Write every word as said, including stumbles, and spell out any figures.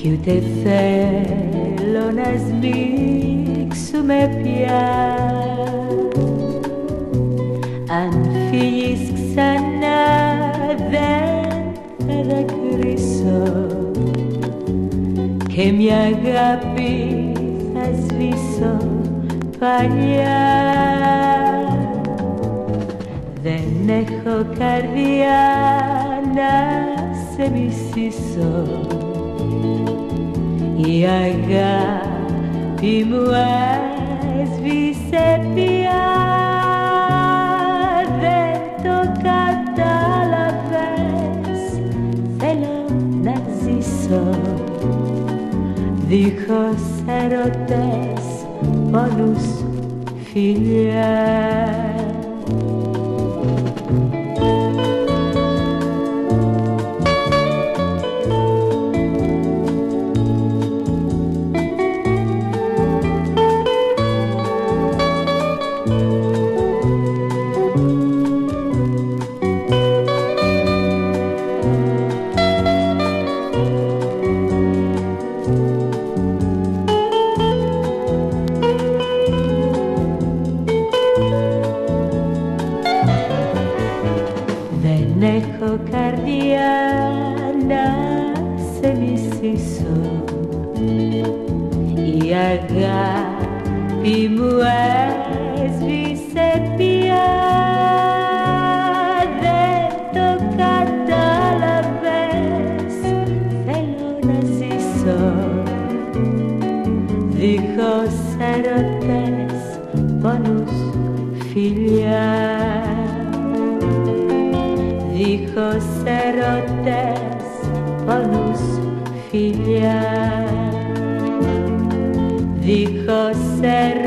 κι ούτε θέλω να σμίξουμε πια. Αν φύγεις ξανά δεν θα δακρύσω και μια αγάπη θα σβήσω παλιά. Δεν έχω καρδιά να σε μισήσω, η αγάπη μου έσβησε πια. Δεν το κατάλαβες, θέλω να ζήσω δίχως ερωτές, πόνους, φιλιά. Αγάπη μου έσβησε πια. Δεν το κατάλαβες, θέλω να ζήσω δίχως ερωτές, πόνους, φιλιά. Δίχως ερωτές, πόνους, φιλιά. Δίχως ερωτές,